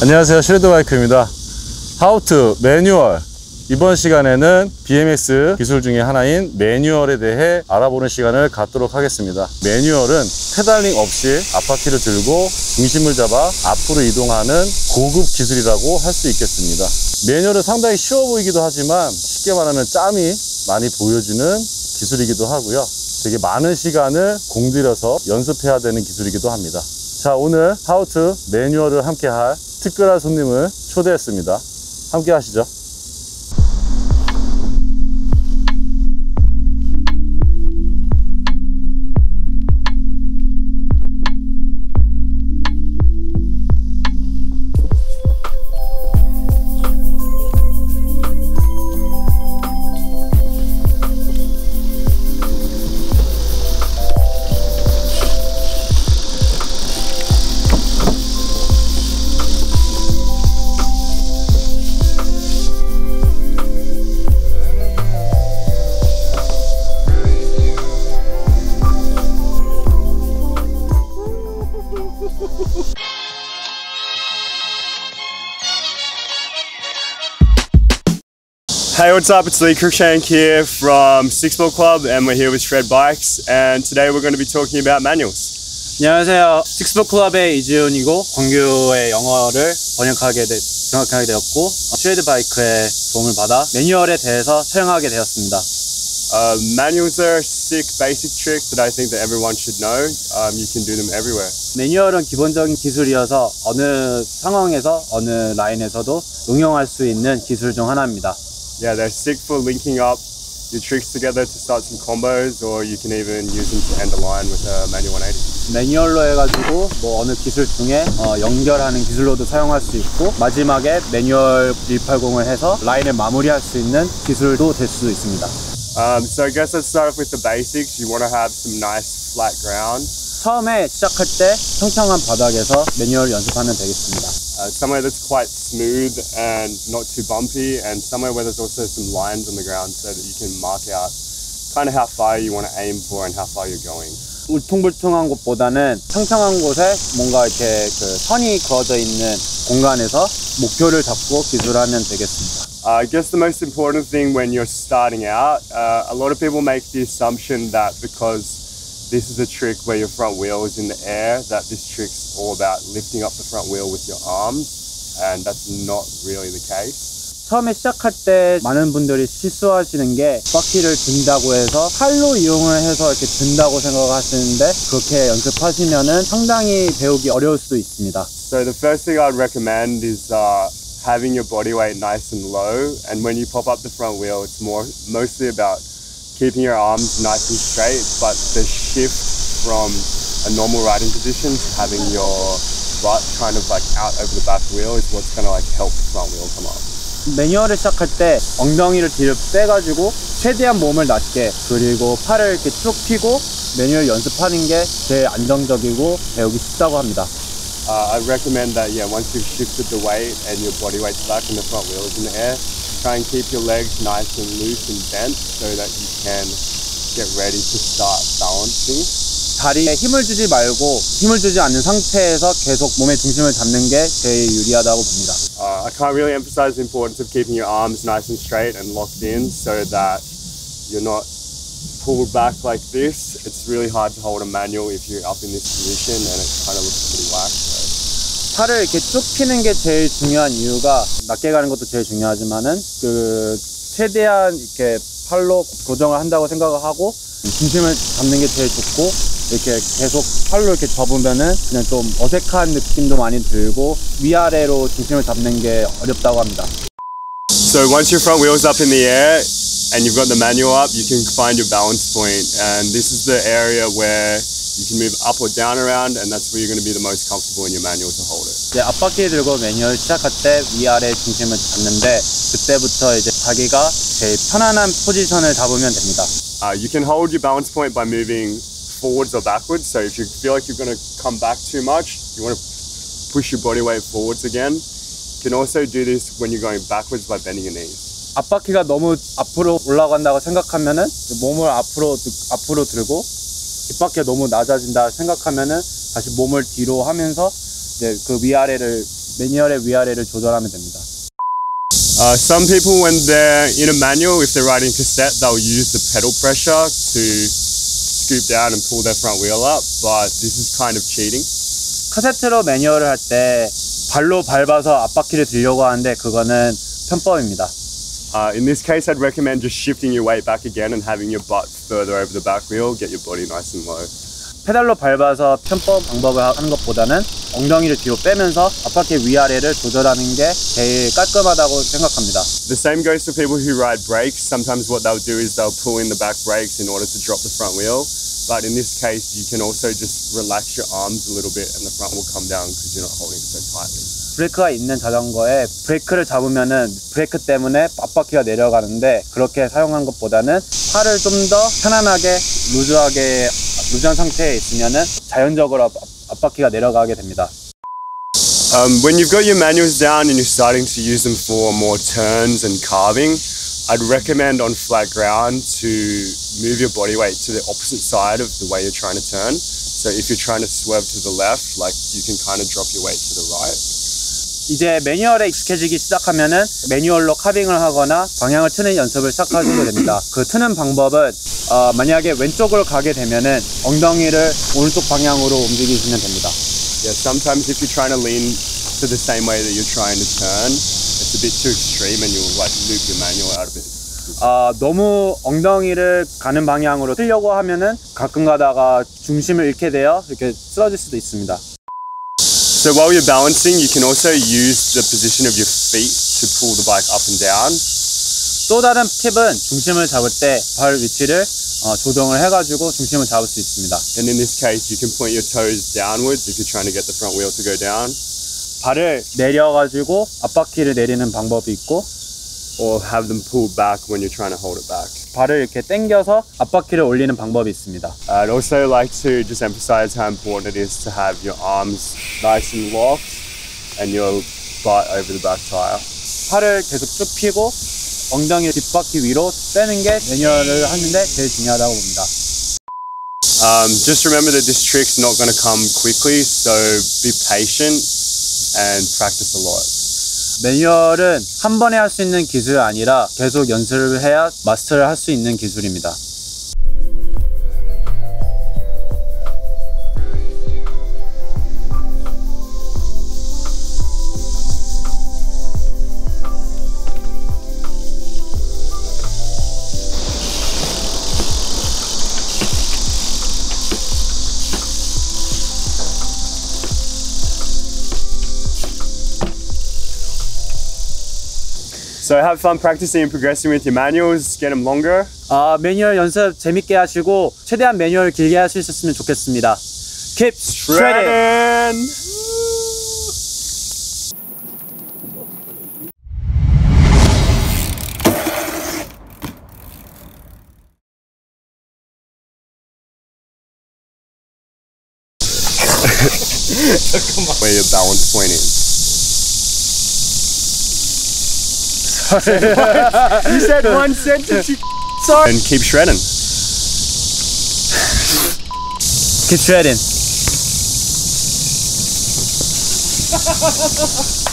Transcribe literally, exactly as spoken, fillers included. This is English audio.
안녕하세요, 슈레드바이크입니다. How to 매뉴얼. 이번 시간에는 비엠엑스 기술 중에 하나인 매뉴얼에 대해 알아보는 시간을 갖도록 하겠습니다. 매뉴얼은 페달링 없이 앞바퀴를 들고 중심을 잡아 앞으로 이동하는 고급 기술이라고 할 수 있겠습니다. 매뉴얼은 상당히 쉬워 보이기도 하지만 쉽게 말하면 짬이 많이 보여지는 기술이기도 하고요. 되게 많은 시간을 공들여서 연습해야 되는 기술이기도 합니다. 자, 오늘 How to 매뉴얼을 함께 할 특별한 손님을 초대했습니다. 함께 하시죠. Hey, what's up? It's Lee Cruikshank here from Six Ball Club, and we're here with Shred Bikes, and today we're going to be talking about manuals. 안녕하세요. 식스볼 클럽의 이지훈이고 광규의 영어를 번역하게 되, 정확하게 되었고 슈레드 바이크의 도움을 받아 매뉴얼에 대해서 촬영하게 되었습니다. Uh, manuals are a sick basic trick that I think that everyone should know. Um, you can do them everywhere. 매뉴얼은 기본적인 기술이어서 어느 상황에서 어느 라인에서도 응용할 수 있는 기술 중 하나입니다. Yeah, they're sick for linking up your tricks together to start some combos, or you can even use them to end a line with a manual one eighty. 매뉴얼로 해가지고 뭐 어느 기술 중에 어, 연결하는 기술로도 사용할 수 있고 마지막에 매뉴얼 일팔공을 해서 라인을 마무리할 수 있는 기술도 될 수도 있습니다. Um, so I guess let's start off with the basics. You want to have some nice flat ground. 처음에 시작할 때 평평한 바닥에서 매뉴얼 연습하면 되겠습니다. Uh, somewhere that's quite smooth and not too bumpy, and somewhere where there's also some lines on the ground so that you can mark out kind of how far you want to aim for and how far you're going. 울퉁불퉁한 곳보다는 평평한 곳에 뭔가 이렇게 그 선이 그어져 있는 공간에서 목표를 잡고 기술하면 되겠습니다. Uh, I guess the most important thing when you're starting out, uh, a lot of people make the assumption that because this is a trick where your front wheel is in the air, that this trick's all about lifting up the front wheel with your arms, and that's not really the case. 처음에 시작할 때 많은 분들이 실수하시는 게 바퀴를 든다고 해서 팔로 이용을 해서 이렇게 든다고 생각하시는데 그렇게 연습하시면은 상당히 배우기 어려울 수도 있습니다. So the first thing I'd recommend is uh, having your body weight nice and low, and when you pop up the front wheel, it's more mostly about keeping your arms nice and straight, but the shift from a normal riding position to having your butt kind of like out over the back wheel is what's going to like help the front wheel come up. 매뉴얼을 시작할 때 엉덩이를 뒤로 빼가지고 최대한 몸을 낮게 그리고 팔을 이렇게 쭉 펴고 매뉴얼 연습하는 게 제일 안정적이고 배우기 쉽다고 합니다. Uh, I recommend that, yeah, once you've shifted the weight and your body weight's back and the front wheel is in the air, try and keep your legs nice and loose and bent so that you can get ready to start balancing. 다리에 힘을 주지 말고 힘을 주지 않는 상태에서 계속 몸의 중심을 잡는 게 제일 유리하다고 봅니다. Uh, I can't really emphasize the importance of keeping your arms nice and straight and locked in so that you're not pulled back like this. It's really hard to hold a manual if you're up in this position and it kind of looks pretty whack. So. 팔을 이렇게 쭉 펴는 게 제일 중요한 이유가 낮게 가는 것도 제일 중요하지만은 그 최대한 이렇게 팔로 고정을 한다고 생각을 하고 중심을 잡는 게 제일 좋고 이렇게 계속 팔로 이렇게 접으면은 그냥 좀 어색한 느낌도 많이 들고 위아래로 중심을 잡는 게 어렵다고 합니다. So once your front wheel's up in the air and you've got the manual up, you can find your balance point, and this is the area where you can move up or down around, and that's where you're going to be the most comfortable in your manual to hold it. 이제 앞바퀴 들고 매뉴얼 시작할 때 위아래 중심을 잡는데 그때부터 이제 자기가 제일 편안한 포지션을 잡으면 됩니다. Uh, you can hold your balance point by moving forwards or backwards. So if you feel like you're going to come back too much, you want to push your body weight forwards again. You can also do this when you're going backwards by bending your knees. 앞바퀴가 너무 앞으로 올라간다고 생각하면은 몸을 앞으로 앞으로 들고 뒷바퀴가 너무 낮아진다 생각하면은 다시 몸을 뒤로 하면서 이제 그 위아래를 매뉴얼의 위아래를 조절하면 됩니다. Uh, some people, when they're in a manual, if they're riding cassette, they'll use the pedal pressure to scoop down and pull their front wheel up, but this is kind of cheating. 카세트로 매뉴얼을 할 때 발로 밟아서 앞바퀴를 들려고 하는데 그거는 편법입니다. Uh, in this case, I'd recommend just shifting your weight back again and having your butt further over the back wheel, get your body nice and low. 페달로 밟아서 편법 방법을 하는 것보다는 엉덩이를 뒤로 빼면서 앞바퀴 위아래를 조절하는 게 제일 깔끔하다고 생각합니다. The same goes for people who ride brakes. Sometimes what they'll do is they'll pull in the back brakes in order to drop the front wheel. But in this case, you can also just relax your arms a little bit and the front will come down because you're not holding it so tightly. 브레이크가 있는 자전거에 브레이크를 잡으면은 브레이크 때문에 앞바퀴가 내려가는데 그렇게 사용하는 것보다는 팔을 좀 더 편안하게 루즈하게 루즈한 상태에 있으면은 자연적으로 앞, 앞바퀴가 내려가게 됩니다. Um, when you've got your manuals down and you're starting to use them for more turns and carving, I'd recommend on flat ground to move your body weight to the opposite side of the way you're trying to turn. So if you're trying to swerve to the left, like you can kind of drop your weight to the right. 이제 매뉴얼에 익숙해지기 시작하면은 매뉴얼로 카빙을 하거나 방향을 트는 연습을 시작하시게 됩니다. 그 트는 방법은 어, 만약에 왼쪽으로 가게 되면은 엉덩이를 오른쪽 방향으로 움직이시면 됩니다. Yeah, sometimes if you're trying to lean to the same way that you're trying to turn, it's a bit too extreme and you'll like loop your manual out of it. 아, 너무 엉덩이를 가는 방향으로 틀려고 하면은 가끔 가다가 중심을 잃게 되어 이렇게 쓰러질 수도 있습니다. So while you're balancing, you can also use the position of your feet to pull the bike up and down. 또 다른 팁은 중심을 잡을 때 발 위치를 어, 조정을 해가지고 중심을 잡을 수 있습니다. And in this case, you can point your toes downwards if you're trying to get the front wheel to go down. 발을 내려가지고 앞바퀴를 내리는 방법이 있고 Or have them pull back when you're trying to hold it back. 발을 이렇게 당겨서 앞바퀴를 올리는 방법이 있습니다. I'd also like to just emphasize how important it is to have your arms nice and locked and your butt over the back tire. 팔을 계속 쭉 펴고 엉덩이 뒷바퀴 위로 빼는 게 매뉴얼을 하는데 제일 중요하다고 봅니다. Um, just remember that this trick's not going to come quickly, so be patient and practice a lot. 매뉴얼은 한 번에 할 수 있는 기술이 아니라 계속 연습을 해야 마스터를 할 수 있는 기술입니다. So have fun practicing and progressing with your manuals, get them longer. 아, 매뉴얼 연습 재밌게 하시고 최대한 매뉴얼을 길게 할 수 있었으면 좋겠습니다. Keep shredding! Where your balance point is. You said one sentence, you sorry. And keep shredding. Keep shredding.